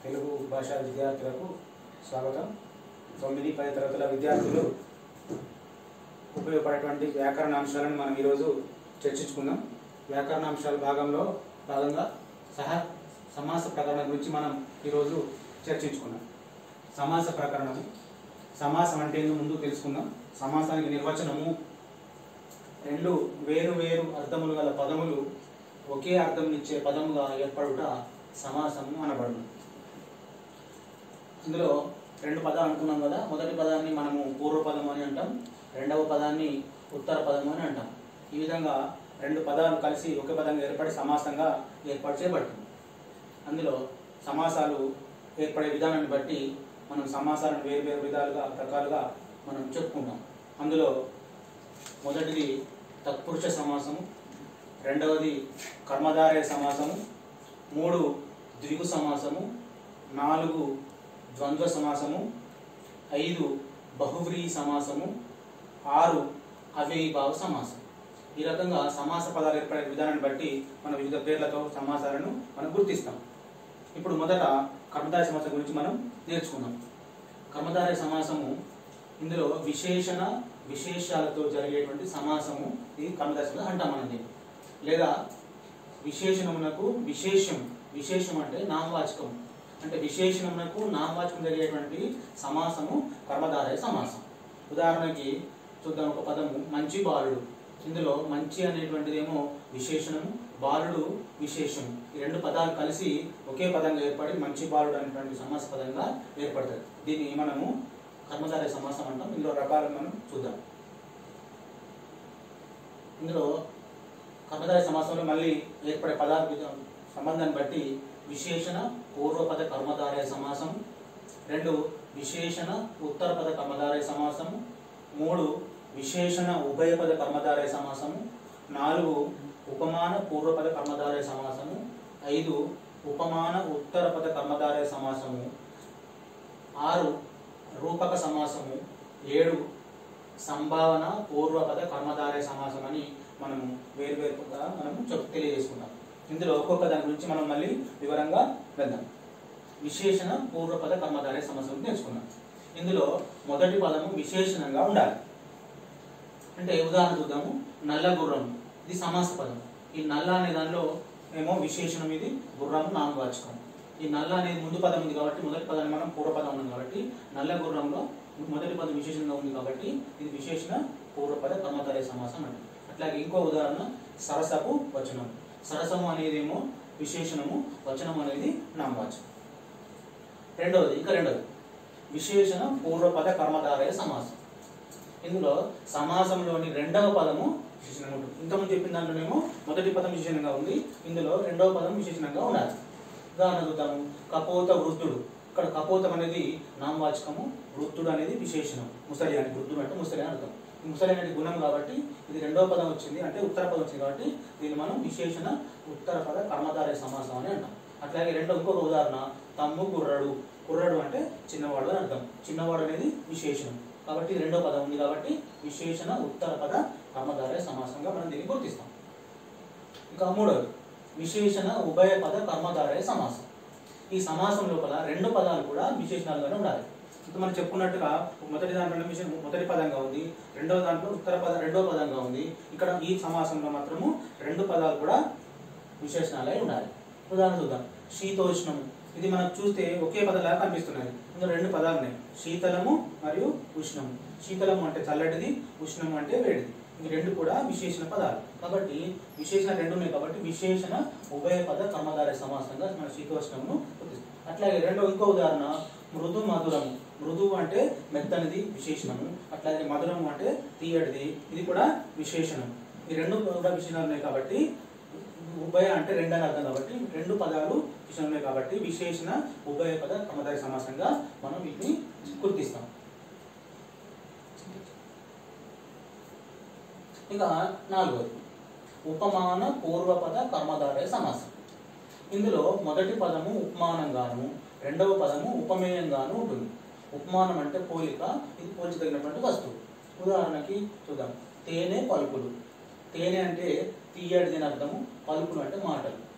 తెలుగు భాషా విద్యార్థులకు స్వాగతం. 9, 10 తరగతుల విద్యార్థులు ఉపయోగపడేటువంటి వ్యాకరణ అంశాలను మనం ఈరోజు చర్చించుకుందాం. వ్యాకరణ అంశాల భాగంగా సమాస ప్రకరణం గురించి మనం ఈరోజు చర్చించుకుందాం. సమాస ప్రకరణం, సమాసం అంటే ఏందో ముందు తెలుసుకుందాం. సమాసానికి నిర్వచనము: రెండు వేరు వేరు అర్థములు గల పదములు ఒకే అర్థం ఇచ్చే పదముగా ఏర్పడుట సమాసము అనబడును. ఇందులో రెండు పదాలు అనుకున్నాం కదా. మొదటి పదాన్ని మనము పూర్వపదం అని అంటాం, రెండవ పదాన్ని ఉత్తర పదము అని అంటాం. ఈ విధంగా రెండు పదాలు కలిసి ఒకే పదంగా ఏర్పడి సమాసంగా ఏర్పాటు చేయబడుతుంది. అందులో సమాసాలు ఏర్పడే విధానాన్ని బట్టి మనం సమాసాలను వేరు వేరు రకాలుగా మనం చెప్పుకుంటాం. అందులో మొదటిది తత్పురుష సమాసము, రెండవది కర్మధారయ సమాసము, 3 ద్విగు సమాసము, 4 ద్వంద్వ సమాసము, 5 బహువ్రీహి సమాసము, 6 అవ్యయీభావ సమాసం. ఈ రకంగా సమాస పదాలు ఏర్పడే విధానాన్ని బట్టి మనం వివిధ పేర్లతో సమాసాలను మనం గుర్తిస్తాం. ఇప్పుడు మొదట కర్మధారయ సమాసం గురించి మనం నేర్చుకుందాం. కర్మధారయ సమాసము ఇందులో విశేషణ విశేషాలతో జరిగేటువంటి సమాసము ఇది కర్మధారయ సమాసం అంటాం మనం దీన్ని. లేదా విశేషణమునకు విశేషం అంటే నామవాచకం, అంటే విశేషణమునకు నామవాచకం జరిగేటువంటి సమాసము కర్మధారయ సమాసం. ఉదాహరణకి చూద్దాం. ఒక పదము మంచి బాలుడు. ఇందులో మంచి అనేటువంటిది ఏమో విశేషణము, బాలుడు విశేషము. ఈ రెండు పదాలు కలిసి ఒకే పదంగా ఏర్పడి మంచి బాలుడు అనేటువంటి సమాస పదంగా ఏర్పడుతుంది. దీన్ని మనము కర్మధారయ సమాసం అంటాం. ఇందులో రకాలను మనం చూద్దాం. ఇందులో కర్మధారయ సమాసంలో మళ్ళీ ఏర్పడే పదాల సంబంధాన్ని బట్టి విశేషణ పూర్వపద కర్మధారయ సమాసము, 2 విశేషణ ఉత్తరపద కర్మధారయ సమాసము, 3 విశేషణ ఉభయపద కర్మధారయ సమాసము, 4 ఉపమాన పూర్వపద కర్మధారయ సమాసము, 5 ఉపమాన ఉత్తరపద కర్మధారయ సమాసము, 6 రూపక సమాసము, 7 సంభావన పూర్వపద కర్మధారయ సమాసం అని మనము వేరువేరుగా మనము తెలియజేసుకున్నాం. ఇందులో ఒక్కొక్క దాని గురించి మనం మళ్ళీ వివరంగా వెళ్దాం. విశేషణ పూర్వపద కర్మధారయ సమాసం నేర్చుకున్నాం. ఇందులో మొదటి పదము విశేషణంగా ఉండాలి. అంటే ఉదాహరణ చూద్దాము. నల్ల గుర్రం, ఇది సమాస పదం. ఈ నల్ల అనే దానిలో ఏమో విశేషణం, ఇది గుర్రము నామవాచకం. ఈ నల్ల అనేది ముందు పదం ఉంది కాబట్టి మొదటి పదాన్ని మనం పూర్వపదం ఉంది కాబట్టి నల్ల గుర్రంలో మొదటి పదం విశేషంగా ఉంది కాబట్టి ఇది విశేషణ పూర్వపద కర్మధారయ సమాసం అండి. అట్లాగే ఇంకో ఉదాహరణ సరసపు వచనం. సరసము అనేది ఏమో విశేషణము, వచనం అనేది నామవాచకం. రెండవది విశేషణ పూర్వపద కర్మధారయ సమాసం. ఇందులో సమాసంలోని రెండవ పదము విశేషణంగా ఉంటుంది. ఇంతకుముందు చెప్పిన దాంట్లోనేమో మొదటి పదం విశేషణంగా ఉంది, ఇందులో రెండవ పదం విశేషణంగా ఉండాలి. ఉదాహరణ చూద్దాము. కపోత వృద్ధుడు. ఇక్కడ కపోతం అనేది నామవాచకము, వృద్ధుడు అనేది విశేషణం. ముసలి అని, వృద్ధుడు అంటే ముసలి అని అర్థం. ముసలి అనేది గుణం కాబట్టి ఇది రెండవ పదం వచ్చింది, అంటే ఉత్తర పదం వచ్చింది కాబట్టి దీన్ని మనం విశేషణ ఉత్తర పద కర్మధారయ సమాసం అని అంటాం. అట్లాగే ఇంకొక ఉదాహరణ తమ్ము కుర్రడు. కుర్రడు అంటే చిన్నవాడు అని అర్థం. చిన్నవాడు అనేది విశేషణం కాబట్టి రెండవ పదం ఉంది కాబట్టి విశేషణ ఉత్తర పద కర్మధారయ సమాసంగా మనం దీన్ని గుర్తిస్తాం. ఇంకా మూడవది విశేషణ ఉభయ పద కర్మధారయ సమాసం. ఈ సమాసం లోపల రెండు పదాలు కూడా విశేషణాలుగానే ఉండాలి. ఇప్పుడు మనం చెప్పుకున్నట్టుగా మొదటి దాంట్లో మొదటి పదంగా ఉంది, రెండవ దాంట్లో రెండవ పదంగా ఉంది. ఇక్కడ ఈ సమాసంలో మాత్రము రెండు పదాలు కూడా విశేషణాలే ఉండాలి. ఉదాహరణ చూద్దాం. శీతోష్ణము. ఇది మనకు చూస్తే ఒకే పదంలాగా కనిపిస్తున్నది. ఇందులో రెండు పదాలు ఉన్నాయి, శీతలము మరియు ఉష్ణము. శీతలము అంటే చల్లటిది, ఉష్ణము అంటే వేడిది. ఇవి రెండు కూడా విశేషణ పదాలు కాబట్టి విశేషణ రెండు ఉన్నాయి కాబట్టి విశేషణ ఉభయ పద కర్మధారయ సమాసంగా మన శీతోష్ణమును గుర్తిస్తాం. అట్లాగే ఇంకో ఉదాహరణ మృదు మధురము. మృదువు అంటే మెత్తనిది విశేషణము, అట్లాగే మధురము అంటే తీయటిది, ఇది కూడా విశేషణం. ఈ రెండు కూడా విశేషణాలు ఉన్నాయి కాబట్టి ఉభయ అంటే రెండు అని అర్థం కాబట్టి రెండు పదాలు విశేషణం ఉన్నాయి కాబట్టి విశేషణ ఉభయ పద కర్మధారయ సమాసంగా మనం వీటిని గుర్తిస్తాం. ఇక 4వది ఉపమాన పూర్వపద కర్మధారయ సమాసం. ఇందులో మొదటి పదము ఉపమానంగాను, రెండవ పదము ఉపమేయంగాను ఉంటుంది. ఉపమానం అంటే పోలిక, ఇది పోల్చదగినటువంటి వస్తువు. ఉదాహరణకి చూద్దాం. తేనె పలుకులు. తేనె అంటే తీయడిది అని అర్థము, పలుకులు అంటే మాటలు.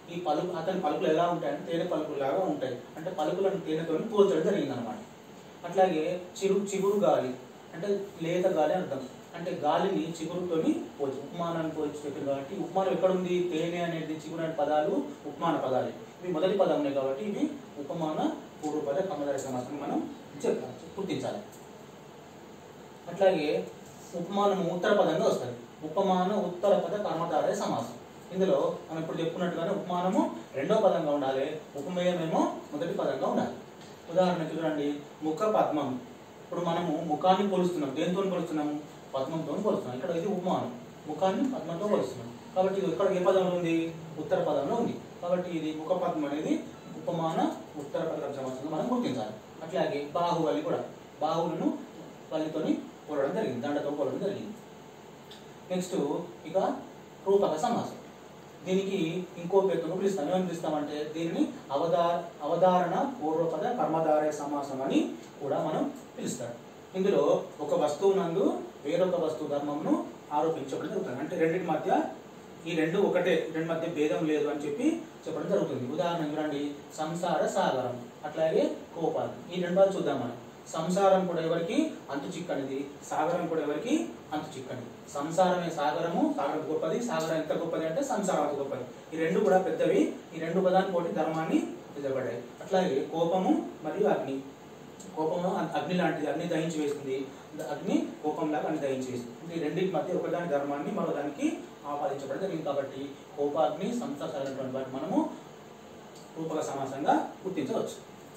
ఈ పలుకు అతని పలుకులు ఎలా ఉంటాయంటే తేనె పలుకులాగా ఉంటాయి, అంటే పలుకులను తేనెతో పోల్చడం జరిగింది అనమాట. అట్లాగే చిగురు గాలి అంటే లేత గాలి అర్థం, అంటే గాలిని చిగురుతోని పోల్చి ఉపమానాన్ని పోల్చి పెట్టారు కాబట్టి ఉపమానం ఎక్కడుంది, తేనె అనేది చిగురు అనే పదాలు ఉపమాన పదాలు, ఇవి మొదటి పదం ఉన్నాయి కాబట్టి ఇవి ఉపమాన పూర్వపద కర్మధారయ సమాసం మనం గుర్తించాలి. అట్లాగే ఉపమానము ఉత్తర పదంగా వస్తుంది, ఉపమాన ఉత్తర పద కర్మధారయ సమాసం. ఇందులో మనం ఇప్పుడు చెప్పుకున్నట్టుగానే ఉపమానము రెండో పదంగా ఉండాలి, ఉపమేయమేమో మొదటి పదంగా ఉండాలి. ఉదాహరణకి చూడండి, ముఖ పద్మం. ఇప్పుడు మనము ముఖాన్ని పోలుస్తున్నాం, దేనితో పోలుస్తున్నాము, పద్మంతో పోలుస్తున్నాం. ఇక్కడ ఇది ఉపమానం, ముఖాన్ని పద్మంతో పోలుస్తున్నాం కాబట్టి ఇక్కడ ఏ పదంలో ఉంది, ఉత్తర పదంలో ఉంది. కాబట్టి ఇది ముఖ పద్మం అనేది ఉపమాన ఉత్తర పద సమాసంగా మనం గుర్తించాలి. అట్లాగే బాహుబలి కూడా, బాహువులను బలితోని పోలడం జరిగింది, దండతో పోలడం జరిగింది. నెక్స్ట్ ఇక రూపక సమాసం. దీనికి ఇంకో పేరుతో పిలుస్తాం, ఏమని పిలుస్తామంటే దీనిని అవధారణ పూర్వపద కర్మధారయ సమాసం అని కూడా మనం పిలుస్తాం. ఇందులో ఒక వస్తువు నందు వేరొక వస్తువు ధర్మమును ఆరోపించడం జరుగుతుంది, అంటే రెండింటి మధ్య ఈ రెండు ఒకటే, రెండు మధ్య భేదం లేదు అని చెప్పడం జరుగుతుంది. ఉదాహరణ చూడండి, సంసార సాగరం, అట్లాగే కోపాలు. ఈ రెండు వాళ్ళు చూద్దాం మనం. సంసారం కూడా ఎవరికి అంతు చిక్కనిది, సాగరం కూడా ఎవరికి అంతు చిక్కనిది. సంసారమే సాగరము, సాగరం గొప్పది, సాగరం ఎంత గొప్పది అంటే సంసారం అంత గొప్పది. ఈ రెండు కూడా పెద్దవి, ఈ రెండు పదాన్ని పోటీ ధర్మాన్ని నిలబడ్డాయి. అట్లాగే కోపము మరియు అగ్ని. కోపము అగ్ని లాంటిది, అగ్ని దహించి వేస్తుంది, అగ్ని కోపంలాగా అగ్ని దహించి వేస్తుంది. ఈ రెండింటి మధ్య ఒకదాని ధర్మాన్ని మరోదానికి ఆపాదించబడి జరిగింది కాబట్టి కోపాగ్ని సంసారైనటువంటి వాటిని మనము రూపక సమాసంగా గుర్తించవచ్చు.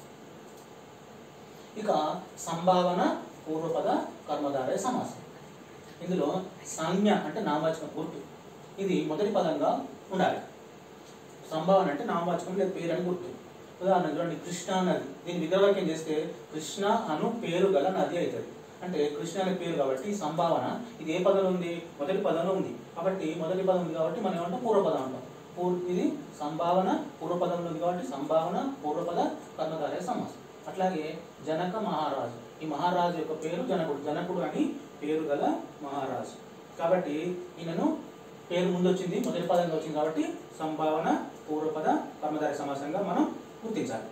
ఇక సంభావన పూర్వపద కర్మధారయ సమాసం. ఇందులో సంజ్ఞ అంటే నామవాచకం గుర్తు, ఇది మొదటి పదంగా ఉండాలి. సంభావన అంటే నామవాచకం లేదా పేరు అని గుర్తు. ఉదాహరణ చూడండి, కృష్ణా నది. దీన్ని విగ్రహవాక్యం చేస్తే కృష్ణ అను పేరు గల నది అవుతుంది, అంటే కృష్ణ అనే పేరు కాబట్టి సంభావన ఇది ఏ పదంలో ఉంది, మొదటి పదంలో ఉంది కాబట్టి మొదటి పదం ఉంది కాబట్టి మనం ఏమంటాం పూర్వపదం అంటాం. ఇది సంభావన పూర్వపదంలో ఉంది కాబట్టి సంభావన పూర్వపద కర్మధారయ సమాసం. అట్లాగే జనక మహారాజు, ఈ మహారాజు యొక్క పేరు జనకుడు, జనకుడు అని పేరు గల మహారాజు కాబట్టి ఈయనను పేరు ముందు వచ్చింది, మొదటి పదంగా వచ్చింది కాబట్టి సంభావన పూర్వపద కర్మధారయ సమాసంగా మనం గుర్తించాలి.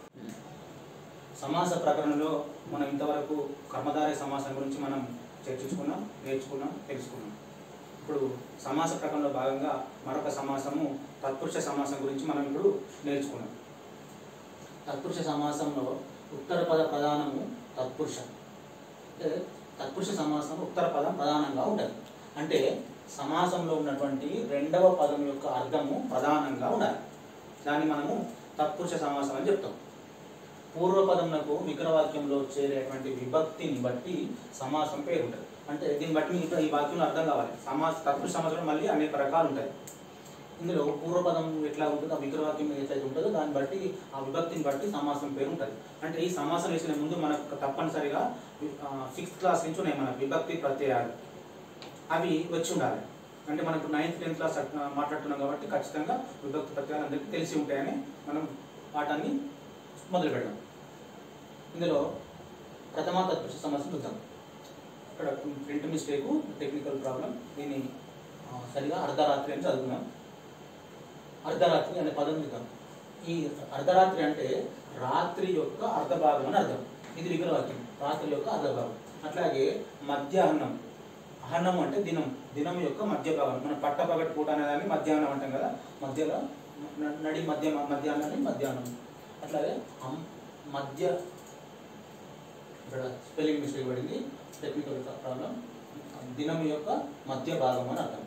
సమాస ప్రకరణలో మనం ఇంతవరకు కర్మధారయ సమాసం గురించి మనం చర్చించుకున్నాం, నేర్చుకున్నాం, తెలుసుకున్నాం. ఇప్పుడు సమాస ప్రకరణలో భాగంగా మరొక సమాసము తత్పురుష సమాసం గురించి మనం ఇప్పుడు నేర్చుకున్నాం. తత్పురుష సమాసంలో ఉత్తర పద ప్రధానము తత్పురుష, అంటే తత్పురుష సమాసం ఉత్తర పదం ప్రధానంగా ఉంటుంది, అంటే సమాసంలో ఉన్నటువంటి రెండవ పదం యొక్క అర్థము ప్రధానంగా ఉండాలి. దాన్ని మనము తత్పురుష సమాసం అని చెప్తాం. పూర్వపదమునకు విగ్రహవాక్యంలో చేరేటువంటి విభక్తిని బట్టి సమాసం పేరు ఉంటుంది, అంటే దీన్ని బట్టి మీకు ఈ వాక్యంలో అర్థం కావాలి. తత్పురుష సమాసం మళ్ళీ అనేక రకాలు ఉంటాయి. ఇందులో పూర్వపదం ఎట్లా ఉంటుందో, ఆ విగ్రహవాక్యం ఎట్లయితే ఉంటుందో దాన్ని బట్టి ఆ విభక్తిని బట్టి సమాసం పేరు ఉంటుంది. అంటే ఈ సమాసం వేసిన ముందు మనకు తప్పనిసరిగా 6th క్లాస్ నుంచి ఉన్నాయి మన విభక్తి ప్రత్యయాలు, అవి వచ్చి ఉండాలి. అంటే మనకు 9th 10th క్లాస్ మాట్లాడుతున్నాం కాబట్టి ఖచ్చితంగా విభక్తి ప్రత్యయాలు అందరికీ తెలిసి ఉంటాయని మనం పాఠాన్ని మొదలు పెడదాం. ఇందులో ప్రథమ తత్పురుష సమాసం చూద్దాం. ఇక్కడ ప్రింట్ మిస్టేక్, టెక్నికల్ ప్రాబ్లం, దీన్ని సరిగా అర్ధరాత్రి అని చదువుకున్నాం. అర్ధరాత్రి అనే పదం చూద్దాం. ఈ అర్ధరాత్రి అంటే రాత్రి యొక్క అర్ధభాగం అని అర్థం, ఇది విగ్రహవాక్యం, రాత్రి యొక్క అర్ధభాగం. అట్లాగే మధ్యాహ్నం, అహన్నం అంటే దినం, దినం యొక్క మధ్య భాగం. మనం పట్టపగటి పూట అనేదాన్ని మధ్యాహ్నం అంటాం కదా, మధ్యలో నడి మధ్యాహ్నాన్ని మధ్యాహ్నం. అట్లాగే మధ్య, ఇక్కడ స్పెల్లింగ్ మిస్టేక్ పడింది, టెక్నికల్ ప్రాబ్లం, దినం యొక్క మధ్య భాగం అని అర్థం.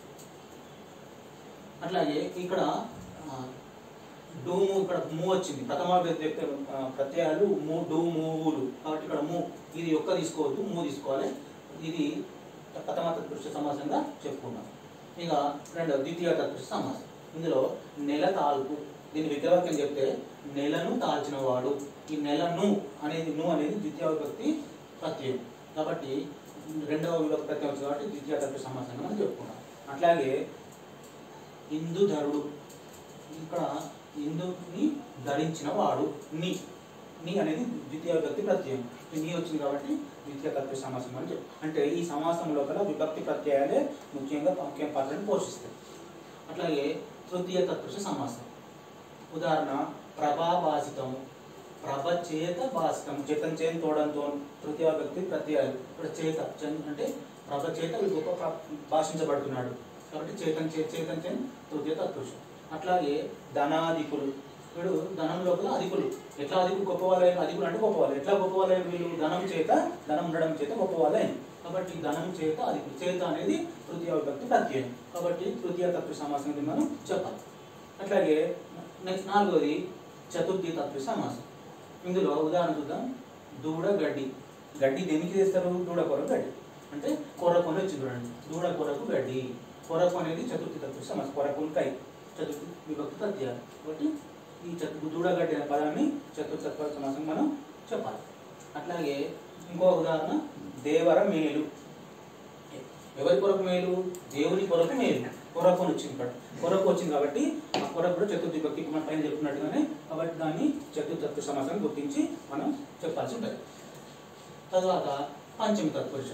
అట్లాగే ఇక్కడ డూము, ఇక్కడ మూ వచ్చింది, ప్రథమ ప్రత్యయాలు మూ, డూ, మూవులు కాబట్టి ఇక్కడ మూ, ఇది యొక్క తీసుకోవద్దు, మూ తీసుకోవాలి. ఇది ప్రథమ తత్పురుష సమాసంగా చెప్పుకున్నాం. ఇక రెండవ ద్వితీయ తత్పురుష సమాసం. ఇందులో నెల తాల్పు, దీన్ని విగ్రహవాక్యం చెప్తే నెలను తాల్చిన వాడు, ఈ నెలను అనేది ను అనేది ద్వితీయ విభక్తి ప్రత్యయం కాబట్టి రెండవ విభక్తి ప్రత్యయం వచ్చింది కాబట్టి ద్వితీయ తత్పురుష సమాసంగా మనం చెప్పుకున్నాం. అట్లాగే ఇందుధరుడు, ఇక్కడ ఇందుని ధరించిన వాడు, ని అనేది ద్వితీయ విభక్తి ప్రత్యయం, నీ వచ్చింది కాబట్టి ద్వితీయ తత్పురుష సమాసం అని చెప్పి, అంటే ఈ సమాసం లోపల విభక్తి ప్రత్యయాలే ముఖ్య పాత్రను పోషిస్తాయి. అట్లాగే తృతీయ తత్పురుష సమాసం. ఉదాహరణ ప్రభాభాసితం, ప్రభ చేత భాసితం, చేతం చేన్ తోడంతో తృతీయ వ్యక్తి ప్రత్యయాలు. ఇక్కడ చేత అంటే ప్రభ చేత గొప్ప భాషించబడుతున్నాడు కాబట్టి చేతం చేన్ తృతీయ తత్పురుషం. అట్లాగే ధనాధికులు, వీడు ధనం లోపల అధికులు. ఎట్లా అధికులు గొప్పవాళ్ళైన, అధికులు అంటే గొప్పవాళ్ళు. ఎట్లా గొప్పవాళ్ళైన వీళ్ళు ధనం చేత, ధనం ఉండడం చేత గొప్పవాళ్ళైన. కాబట్టి ధనం చేత అధికులు. చేత అనేది తృతీయ విభక్తి ప్రత్యయం కాబట్టి తృతీయ తత్పురుష సమాసం మనం చెప్పాలి. అట్లాగే నెక్స్ట్ నాలుగోది చతుర్థి తత్పురుష సమాసం. ఇందులో ఉదాహరణ చూద్దాం. దూడ గడ్డి. గడ్డి దేనికి చేస్తారు? దూడ కొరకు గడ్డి అంటే కొరకు అని వచ్చింది చూడండి. దూడ కొరకు గడ్డి. కొరకు అనేది చతుర్థి తత్పురుష సమాసం. కొరకు కై చతుర్థి విభక్తి ప్రత్యయాలు కాబట్టి ఈ దూడగడ్డి అనే పదాన్ని చతుర్థి తత్పురుష సమాసం మనం చెప్పాలి. అట్లాగే ఇంకో ఉదాహరణ దేవర మేలు. ఎవరి కొరకు మేలు? దేవుని కొరకు మేలు. కొరకు అని వచ్చింది ఇక్కడ. కొరకు వచ్చింది కాబట్టి ఆ కొరకు కూడా చతుర్థి విభక్తి మన పైన చెప్పుకున్నట్టుగానే కాబట్టి దాన్ని చతుర్థి తత్పురుష సమాసాన్ని గుర్తించి మనం చెప్పాల్సి ఉంటుంది. తర్వాత పంచమి తత్పురుష.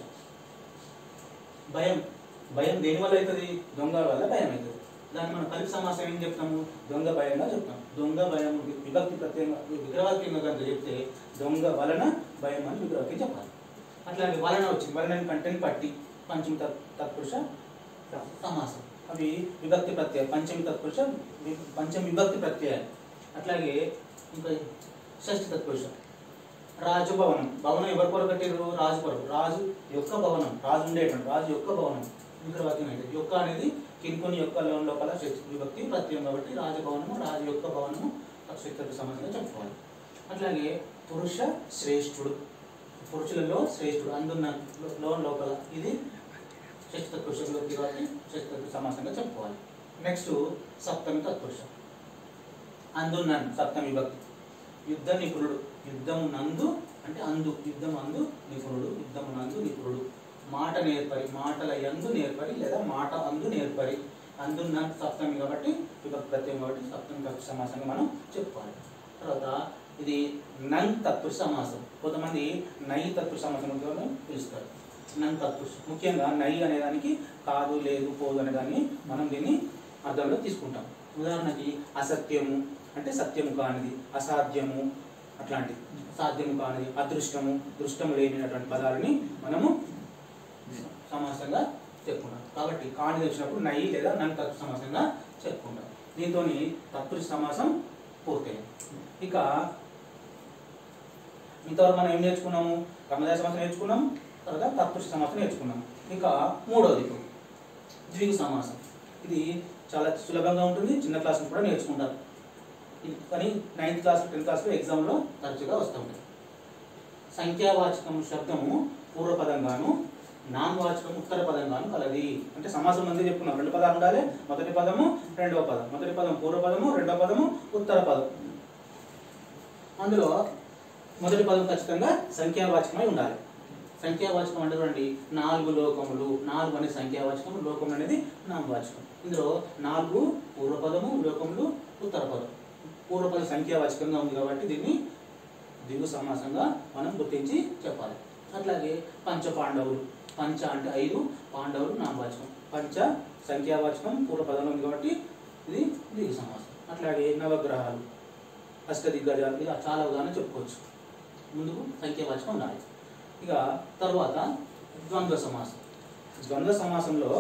భయం. భయం దేని వల్ల అవుతుంది? దొంగ వల్ల భయం అవుతుంది. దాన్ని మనం కలిపి సమాసం ఏం చెప్తాము? దొంగ భయంగా చెప్తాం. దొంగ భయం విభక్తి ప్రత్యేకంగా విగ్రహవాక్యంగా కనుక చెప్తే దొంగ వలన భయం అని విగ్రహవాక్యం చెప్పాలి. అట్లాగే వలన వచ్చింది. వలన కంటెంట్ పట్టి పంచమి తత్పురుష సమాసం. అవి విభక్తి ప్రత్యయం. పంచమి తత్పురుష పంచమి విభక్తి ప్రత్యయాలు. అట్లాగే ఇంకా షష్ఠి తత్పురుష. రాజు భవనం. భవనం ఎవరి కొరకు కట్టారు? రాజు కొరకు. రాజు యొక్క భవనం. రాజు ఉండేటువంటి రాజు యొక్క భవనం విగ్రహవాక్యం అయితే. యొక్క అనేది కింకొని యొక్క లోపల విభక్తి ప్రత్యయం కాబట్టి రాజభవనము, రాజు యొక్క భవనము షష్ఠి సమాసంగా చెప్పుకోవాలి. అట్లాగే పురుష శ్రేష్ఠుడు. పురుషులలో శ్రేష్ఠుడు. అందున్న లోపల ఇది షష్ఠి తత్పురుష విభక్తి కాబట్టి షష్ఠి సమాసంగా చెప్పుకోవాలి. నెక్స్ట్ సప్తమి తత్పురుష. అందున్న సప్తమి విభక్తి. యుద్ధ నిపుణుడు. యుద్ధము నందు అంటే అందు. యుద్ధం అందు నిపుణుడు. యుద్ధము నందు నిపుణుడు. మాట నేర్పరి. మాటల యందు నేర్పరి లేదా మాట అందు నేర్పరి. అందున్న సప్తమి కాబట్టి విభక్తి ప్రత్యయం కాబట్టి సప్తమి తత్పురుష సమాసంగా మనం చెప్పుకోవాలి. తర్వాత ఇది నంగ్ తత్పురుష సమాసం. కొంతమంది నై తత్పురుష సమాసం పిలుస్తారు. నంగ్ తత్పురుష. ముఖ్యంగా నై అనేదానికి కాదు, లేదు, పోదు అనే దాన్ని మనం దీన్ని అర్థంలో తీసుకుంటాం. ఉదాహరణకి అసత్యము అంటే సత్యము కానిది, అసాధ్యము అట్లాంటి సాధ్యము కానిది, అదృష్టము దృష్టము లేనిటువంటి పదాలని మనము సమాసంగా చెప్పుకుంటాం. కాబట్టి కానిది వచ్చినప్పుడు నై లేదా నంగ్ తత్పురుష సమాసంగా చెప్పుకుంటాం. దీంతో తత్పురుష సమాసం పూర్తయింది. ఇక ఇంతవరకు మనం ఏం నేర్చుకున్నాము? కర్మధారయ సమాసం నేర్చుకున్నాం. తర్వాత తత్పురుష సమాసం నేర్చుకున్నాం. ఇంకా మూడవది ద్విగు సమాసం. ఇది చాలా సులభంగా ఉంటుంది. చిన్న క్లాస్ కూడా నేర్చుకుంటారు. కానీ 9th క్లాస్ 10th క్లాస్లో ఎగ్జామ్లో తరచుగా వస్తూ ఉంటుంది. సంఖ్యావాచకం శబ్దము పూర్వపదంగాను, నామవాచకం ఉత్తర పదంగాను కలది. అంటే సమాసం మంది చెప్పుకున్నాం. 2 పదాలు ఉండాలి. మొదటి పదము రెండవ పదం. మొదటి పదం పూర్వపదము, రెండవ పదము ఉత్తర పదం. అందులో మొదటి పదం ఖచ్చితంగా సంఖ్యావాచకమై ఉండాలి. సంఖ్యావాచకం అంటే చూడండి 4 లోకములు. 4 అనేది సంఖ్యావాచకం, లోకములు అనేది నామవాచకం. ఇందులో 4 పూర్వపదము, లోకములు ఉత్తర పదం. పూర్వపదం సంఖ్యావాచకంగా ఉంది కాబట్టి దీన్ని ద్విగు సమాసంగా మనం గుర్తించి చెప్పాలి. అట్లాగే పంచ పాండవులు. పంచ అంటే 5, పాండవులు నామవాచకం. పంచ సంఖ్యావాచకం పూర్వపదంలో ఉంది కాబట్టి ఇది ద్విగు సమాసం. అట్లాగే నవగ్రహాలు, అష్టదిగ్గజాలు ఇలా చాలా ఉదాహరణ చెప్పుకోవచ్చు. ముందుకు సంఖ్యావాచకం ఉండాలి. ఇక తర్వాత ద్వంద్వ సమాసం. ద్వంద్వ సమాసంలో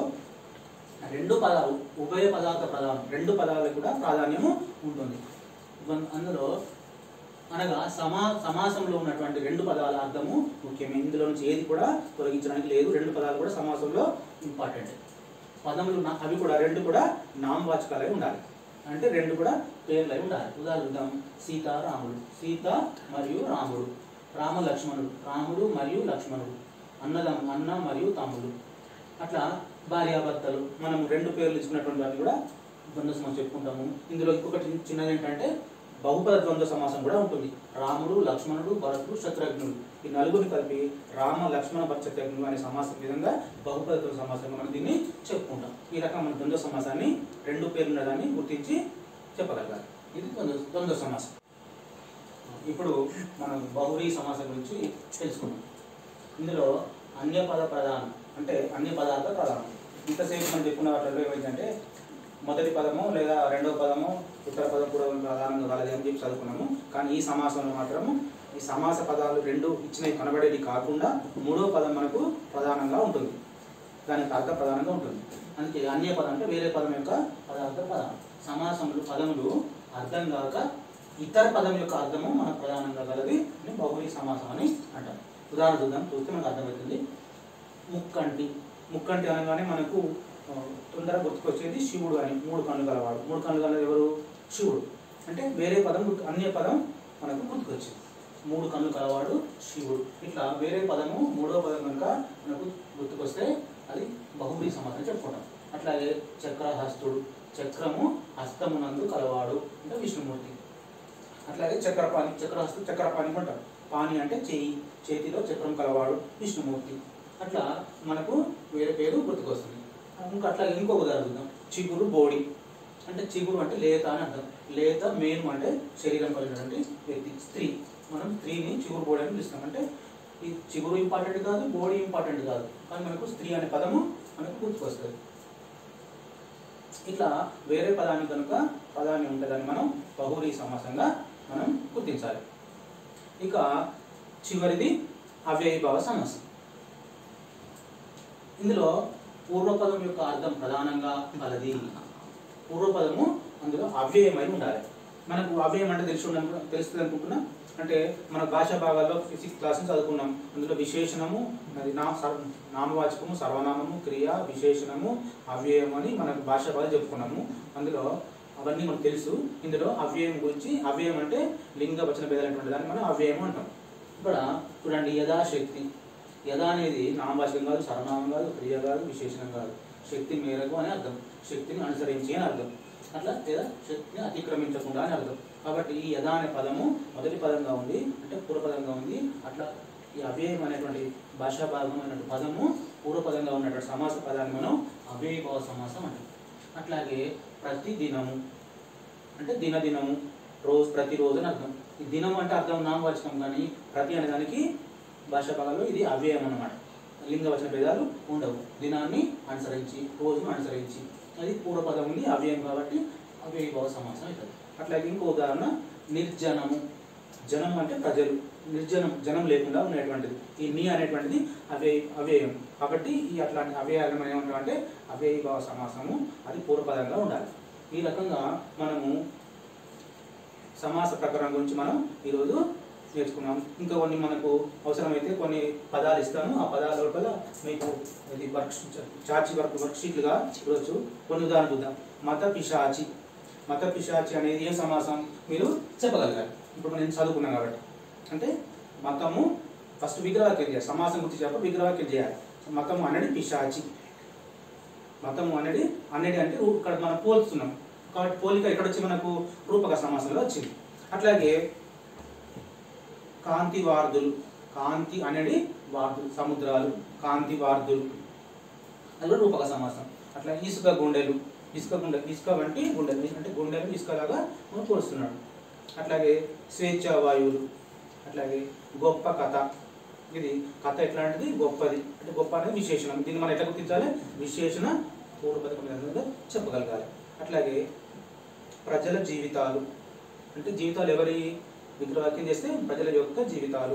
2 పదాలు ఉభయ పదార్థ ప్రధానం. 2 పదాలకు కూడా ప్రాధాన్యము ఉంటుంది. అందులో అనగా సమాసంలో ఉన్నటువంటి 2 పదాల అర్థము ముఖ్యమే. ఇందులో నుంచి ఏది కూడా తొలగించడానికి లేదు. 2 పదాలు కూడా సమాసంలో ఇంపార్టెంట్. పదములు అవి కూడా 2 కూడా నామవాచకాలై ఉండాలి. అంటే 2 కూడా పేర్లై ఉండాలి. ఉదాహరణ సీత రాముడు. సీత మరియు రాముడు. రామ లక్ష్మణుడు. రాముడు మరియు లక్ష్మణుడు. అన్న మరియు తమ్ముడు. అట్లా భార్యాభర్తలు. మనం 2 పేర్లు ఇచ్చుకున్నటువంటి వాటిని కూడా ద్వంద్వ సమాసం చెప్పుకుంటాము. ఇందులో ఇంకొకటి చిన్నది ఏంటంటే బహుపద ద్వంద్వ సమాసం కూడా ఉంటుంది. రాముడు, లక్ష్మణుడు, భరతుడు, శత్రుఘ్నుడు ఈ 4 కలిపి రామ లక్ష్మణ భరత శత్రుఘ్నుడు అనే సమాసం విధంగా బహుపద ద్వంద్వ సమాసంగా మనం దీన్ని చెప్పుకుంటాం. ఈ రకం మన ద్వంద్వ సమాసాన్ని 2 పేర్లు ఉన్నదాన్ని గుర్తించి చెప్పగలగాలి. ఇది ద్వంద్వ సమాసం. ఇప్పుడు మనం బహువ్రీహి సమాసం గురించి తెలుసుకున్నాం. ఇందులో అన్యపద ప్రధానం అంటే అన్య పదార్థ ప్రధానం. ఇంతసేపు మనం చెప్పుకున్న వాటిలో ఏమైందంటే మొదటి పదము లేదా రెండవ పదము ఉత్తర పదం కూడా ప్రధానంగా కలది అని చెప్పి చదువుకున్నాము. కానీ ఈ సమాసంలో మాత్రము ఈ సమాస పదాలు రెండు ఇచ్చినవి కనబడేది కాకుండా మూడవ పదం మనకు ప్రధానంగా ఉంటుంది, దానికి అర్థం ప్రధానంగా ఉంటుంది. అందుకే అన్య పదం అంటే వేరే పదం యొక్క పదార్థ ప్రధానం. సమాసములు పదములు అర్థం కాక ఇతర పదం యొక్క అర్థము మనకు ప్రధానంగా కలది అని బహువ్రీహి సమాసం అని అంటాం. ఉదాహరణ చూద్దాం, చూస్తే మనకు అర్థమవుతుంది. ముక్కంటి. ముక్కంటి అనగానే మనకు తొందరగా గుర్తుకొచ్చేది శివుడు అని. 3 కళ్ళు గలవాడు. 3 కళ్ళు గలవాడు ఎవరు? శివుడు. అంటే వేరే పదం అన్య పదం మనకు గుర్తుకొచ్చింది. 3 కళ్ళు కలవాడు శివుడు. ఇట్లా వేరే పదము మూడవ పదం కనుక మనకు గుర్తుకొస్తే అది బహువ్రీహి సమాసం చెప్పుకుంటాం. అట్లాగే చక్రహస్తుడు. చక్రము హస్తమునందు కలవాడు అంటే విష్ణుమూర్తి. అట్లాగే చక్రపాణి. చక్రహస్తు చక్రపాణి అంటారు. పాణి అంటే చేయి, చేతిలో చక్రం కలవాడు విష్ణుమూర్తి. అట్లా మనకు వేరే పేరు గుర్తుకొస్తుంది. ఇంకా అట్లాగే ఇంకో ఉదాహరణ చూద్దాం. చిగురు బోడి. అంటే చిగురు అంటే లేత అని అర్థం. లేత మేను అంటే శరీరం కలిగినటువంటి వ్యక్తి, స్త్రీ. మనం స్త్రీని చిగురు బోడి అని పిలుస్తాం. అంటే ఈ చిగురు ఇంపార్టెంట్ కాదు, బోడి ఇంపార్టెంట్ కాదు, కానీ మనకు స్త్రీ అనే పదము మనకు గుర్తుకొస్తుంది. ఇట్లా వేరే పదాన్ని కనుక పదాన్ని ఉంటుందని మనం బహువ్రీహి సమాసంగా మనం గుర్తించాలి. ఇక చివరిది అవ్యయీభావ సమాసం. ఇందులో పూర్వపదం యొక్క అర్థం ప్రధానంగా కలది. పూర్వపదము అందులో అవ్యయమై ఉండాలి. మనకు అవ్యయం అంటే తెలుస్తుంది అనుకుంటున్నా. అంటే మన భాషా భాగాల్లో 6th క్లాస్ చదువుకున్నాం. అందులో విశేషణము, అది నామవాచకము, సర్వనామము, క్రియ, విశేషణము, అవ్యయం అని మనకు భాషా భాగాలు చెప్పుకున్నాము. అందులో అవన్నీ మనకు తెలుసు. ఇందులో అవ్యయం గురించి, అవ్యయం అంటే లింగ వచన భేదాలైనటువంటి దాన్ని మనం అవ్యయం అంటాం. ఇక్కడ చూడండి, యథాశక్తి. యథా అనేది నామవాచకం కాదు, సర్వనామం కాదు, క్రియ కాదు, విశేషణం కాదు. శక్తి మేరకు అని అర్థం, శక్తిని అనుసరించి అని అర్థం. అట్లా లేదా శక్తిని అతిక్రమించకుండా అని అర్థం. కాబట్టి ఈ యథా అనే పదము మొదటి పదంగా ఉంది, అంటే పూర్వపదంగా ఉంది. అట్లా ఈ అవ్యయం అనేటువంటి భాషా భాగం అనేటువంటి పదము పూర్వపదంగా ఉన్నటువంటి సమాస పదాన్ని మనం అవ్యయీభావ సమాసం అంటాం. అట్లాగే ప్రతిదినము అంటే దినదినము, రోజు, ప్రతిరోజు అని అర్థం. ఈ దినం అంటే అర్థం నామవాచకం, కానీ ప్రతి అనే దానికి భాషా భాగాల్లో ఇది అవ్యయం అన్నమాట. లింగ వచన భేదాలు ఉండవు. దినాన్ని అనుసరించి, రోజును అనుసరించి, అది పూర్వపదం ఉంది, అవ్యయం కాబట్టి అవ్యయీభావ సమాసం అవుతుంది. అట్లాగే ఇంకో ఉదాహరణ నిర్జనము. జనం అంటే ప్రజలు, నిర్జనం జనం లేకుండా ఉండేటువంటిది. ఈ నీ అనేటువంటిది అవ్యయం కాబట్టి ఈ అట్లాంటి అవ్యయాలను ఏమంటామంటే అవ్యయీభావ సమాసము, అది పూర్వపదంగా ఉండాలి. ఈ రకంగా మనము సమాస ప్రకరణం గురించి మనం ఈరోజు నేర్చుకున్నాం. ఇంకా కొన్ని మనకు అవసరమైతే కొన్ని పదాలు ఇస్తాను. ఆ పదాల లోపల మీకు ఇది వర్క్షీట్లుగా చూడవచ్చు. కొన్ని ఉదాహరణ చూద్దాం. మత పిశాచి. మత పిశాచి అనేది ఏ సమాసం మీరు చెప్పగలగాలి. ఇప్పుడు నేను చదువుకున్నాను కాబట్టి. అంటే మతము ఫస్ట్ విగ్రహవాక్యం చేయాలి. సమాసం గురించి చెప్ప విగ్రహవాక్యం చేయాలి. మతము అనేది పిశాచి. మతము అనేది అంటే ఇక్కడ మనం పోల్చుతున్నాం కాబట్టి పోలిక ఇక్కడ వచ్చి మనకు రూపక సమాసంలో వచ్చింది. అట్లాగే కాంతి వార్ధులు. కాంతి అనేది వార్ధులు, సముద్రాలు, కాంతి వార్ధులు, అది కూడా రూపక సమాసం. అట్లా ఇసుక గుండెలు. ఇసుక వంటి గుండెలు అంటే గుండెలు ఇసుకలాగా మనం పోలుస్తున్నాడు. అట్లాగే స్వేచ్ఛావాయువులు. అట్లాగే గొప్ప కథ. ఇది కథ ఎట్లాంటిది? గొప్పది. అంటే గొప్ప అనేది విశేషణం. దీన్ని మనం ఎట్లా గుర్తించాలి? విశేషణ పూర్వపదం చెప్పగలగాలి. అట్లాగే ప్రజల జీవితాలు. అంటే జీవితాలు ఎవరి విగ్రహవాక్యం చేస్తే ప్రజల యొక్క జీవితాలు.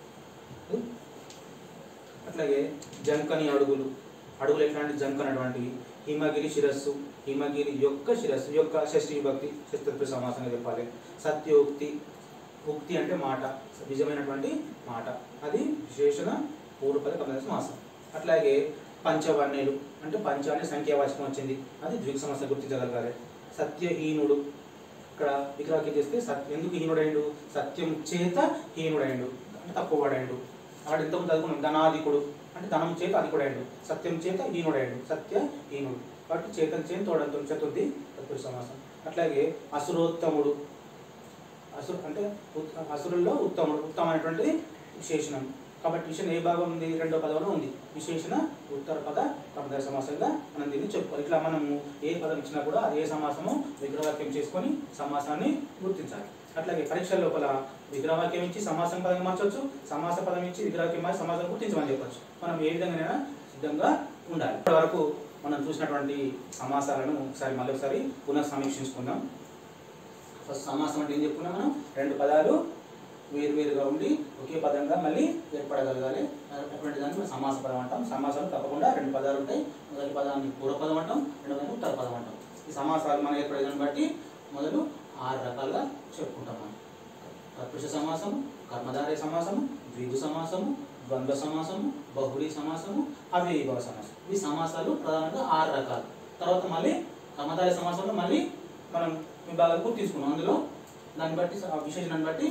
అట్లాగే జంకని అడుగులు. అడుగులు ఎట్లాంటి జంకనటువంటివి. హిమగిరి శిరస్సు. హిమగిరి యొక్క శిరస్సు. యొక్క షష్ఠీ విభక్తి, షష్ఠత్వ సమాసంగా చెప్పాలి. సత్యోక్తి. ఉక్తి అంటే మాట, నిజమైనటువంటి మాట, అది విశేషణ పూర్వపద కర్మధారయ సమాసం. అట్లాగే పంచవర్ణ్యులు. అంటే పంచ అనే సంఖ్యావాచకం వచ్చింది, అది ద్విగు సమాసం గుర్తించగలగాలి. సత్యహీనుడు. ఇక్కడ విగ్రహవాక్యం చేస్తే ఎందుకు హీనుడైండు? సత్యం చేత హీనుడైండు అంటే తక్కువవాడైండు. వాడు ఇంతకు చదువుకున్నాం. ధనాధికుడు అంటే ధనం చేత అధికుడైండు. సత్యం చేత హీనుడైండు, సత్యహీనుడు కాబట్టి చేతన్ చేత తోడంతో చతుర్థి తత్పురుష సమాసం. అట్లాగే అసురోత్తముడు. అంటే అసురుల్లో ఉత్తముడు. ఉత్తమైనటువంటిది విశేషణం కాబట్టి విశేషణ ఏ భాగం ఉంది? రెండో పదంలో ఉంది. విశేషణ ఉత్తర పద కర్మధారయ సమాసంగా మనం దీన్ని చెప్పుకోవాలి. ఇట్లా మనము ఏ పదం ఇచ్చినా కూడా అది ఏ సమాసమో విగ్రహవాక్యం చేసుకొని సమాసాన్ని గుర్తించాలి. అట్లాగే పరీక్షల లోపల విగ్రహవాక్యం ఇచ్చి సమాసం పదంగా మార్చవచ్చు, సమాస పదం ఇచ్చి విగ్రహవాక్యం మార్చి సమాసం గుర్తించమని చెప్పచ్చు. మనం ఏ విధంగా సిద్ధంగా ఉండాలి. ఇప్పటి వరకు మనం చూసినటువంటి సమాసాలను మళ్ళీ ఒకసారి పునఃసమీక్షించుకుందాం. ఫస్ట్ సమాసం అంటే ఏం చెప్పుకున్నాం మనం? రెండు పదాలు వేరువేరుగా ఉండి ఒకే పదంగా మళ్ళీ ఏర్పడగలగాలి. అటువంటి దాన్ని సమాస పదం అంటాం. సమాసం తప్పకుండా రెండు పదాలు ఉంటాయి. మొదటి పదాన్ని పూర్వపదం అంటాం, రెండవది ఉత్తర పదం అంటాం. ఈ సమాసాలు మనం ఏర్పడేదాన్ని బట్టి మొదలు 6 రకాలుగా చెప్పుకుంటాం మనం. తత్పురుష సమాసము, కర్మధారయ సమాసము, ద్విగు సమాసము, ద్వంద్వ సమాసము, బహుళీ సమాసము, అవ్యయీభావ సమాసం. ఈ సమాసాలు ప్రధానంగా 6 రకాలు. తర్వాత మళ్ళీ కర్మధారయ సమాసంలో మళ్ళీ మనం విభాగాలు తీసుకున్నాం. అందులో దాన్ని బట్టి విశేషణాన్ని బట్టి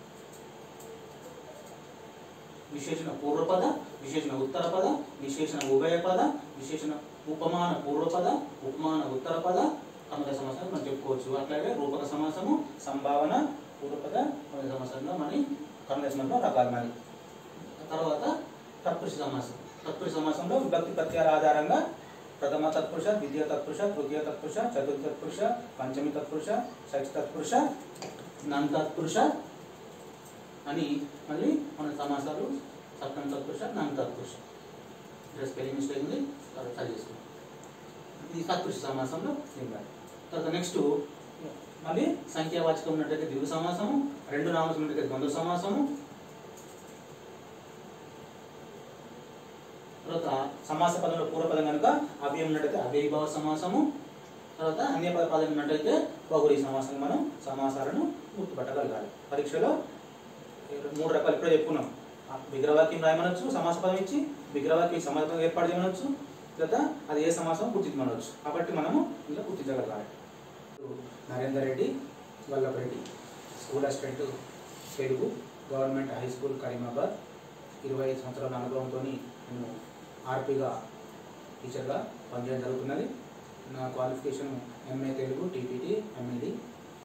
విశేషణ పూర్వపద, విశేషణ ఉత్తర పద, విశేషణ ఉభయ పద, విశేషణ ఉపమాన పూర్వపద, ఉపమాన ఉత్తర పద, కర్మధారయ సమాసాలు మనం చెప్పుకోవచ్చు. అట్లాగే రూపక సమాసము, సంభావన, పూర్వపద, సమాసంలో మరి కర్మధారయ సమాసంలో రకాలు మరి. తర్వాత తత్పురుష సమాసం. తత్పురుష సమాసంలో విభక్తి ప్రత్యయాల ఆధారంగా ప్రథమ తత్పురుష, ద్వితీయ తత్పురుష, తృతీయ తత్పురుష, చతుర్థ తత్పురుష, పంచమి తత్పురుష, షష్ఠ తత్పురుష, నంతత్పురుష అని మళ్ళీ మన సమాసాలు సప్తమ తత్పురుష, నంతత్పురుష. స్పెల్లింగ్ మిస్టేక్ ఉంది, సరి చేసుకున్నాం. ఇది తత్పురుష సమాసంలో ఇవ్వాలి. తర్వాత నెక్స్ట్ మళ్ళీ సంఖ్యావాచకం ఉన్నట్టయితే ద్విగు సమాసము, రెండు నామసం ఉన్నట్టయితే ద్వంద్వ సమాసము. తర్వాత సమాస పదంలో పూర్వపదం కనుక అవ్యయం ఉన్నట్టయితే అవ్యయీభావ సమాసము. తర్వాత అన్య పదం ఉన్నట్టయితే బహుళీ సమాసం. మనం సమాసాలను గుర్తుపట్టగలగాలి. పరీక్షలో 3 రకాలు ఇప్పుడే చెప్పుకున్నాం. విగ్రహవాక్యం రాయమనొచ్చు, సమాస పదం ఇచ్చి విగ్రహవాక్యం సమాసం ఏర్పాటు చేయమనొచ్చు, లేదా అది ఏ సమాసం గుర్తించమనవచ్చు. కాబట్టి మనము ఇలా గుర్తించగలగాలి. Narender Reddy Vallabhareddy, school assistant Telugu, government high school Karimabad. 25 సంవత్సరాల అనుభవంతో నేను ఆర్పీగా టీచర్గా పనిచేయడం జరుగుతున్నది. నా qualification MA Telugu, TPT, MEd.